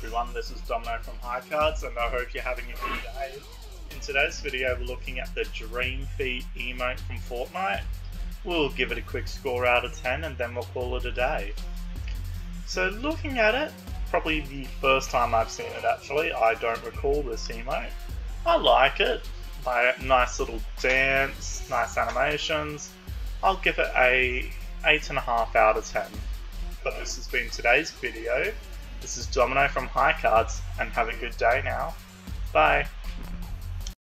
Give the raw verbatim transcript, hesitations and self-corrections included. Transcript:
everyone, this is Domino from High Cards and I hope you're having a good day. In today's video we're looking at the Dream Feet emote from Fortnite. We'll give it a quick score out of ten and then we'll call it a day. So looking at it, probably the first time I've seen it actually, I don't recall this emote. I like it, by nice little dance, nice animations. I'll give it a eight point five out of ten. But this has been today's video. This is Domino from High Cards and have a good day now. Bye.